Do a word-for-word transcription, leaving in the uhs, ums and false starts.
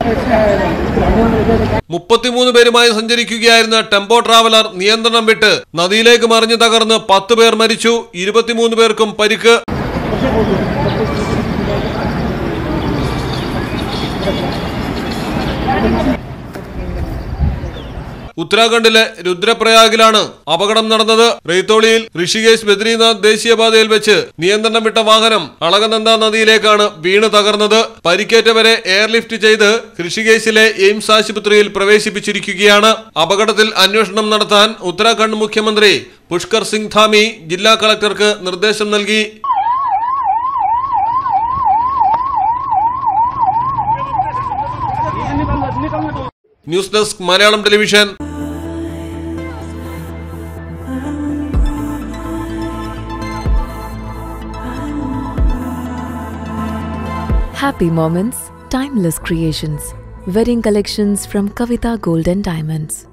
മുപ്പത്തിമൂന്ന് പേരുമായി സഞ്ചരിക്കുകയായിരുന്ന tempo traveller നിയന്ത്രണം വിട്ട് നദിയിലേക്ക് മറിഞ്ഞു തകർന്ന് പത്ത് പേർ മരിച്ചു, ഇരുപത്തിമൂന്ന് പേർക്കും പരിക്ക്. ഉത്തരാഖണ്ഡിലെ രുദ്രപ്രയാഗിലാണ് അപകടം നടന്നത്. റെയ്ത്തോളിയിൽ ഋഷികേശ് ബദ്രീനാഥ് ദേശീയപാതയിൽ വെച്ച് നിയന്ത്രണം വിട്ട വാഹനം അളകനന്ദ നദിയിലേക്കാണ് വീണ് തകർന്നത്. പരിക്കേറ്റവരെ എയർലിഫ്റ്റ് ചെയ്ത് ഋഷികേശിലെ എയിംസ് ആശുപത്രിയിൽ പ്രവേശിപ്പിച്ചിരിക്കുകയാണ്. അപകടത്തിൽ അന്വേഷണം നടത്താൻ ഉത്തരാഖണ്ഡ് മുഖ്യമന്ത്രി പുഷ്കർ സിംഗ് ധാമി ജില്ലാ കളക്ടർക്ക് നിർദ്ദേശം നൽകി. News desk Malayalam television. Happy moments, timeless creations. Wedding collections from Kavita Gold and Diamonds.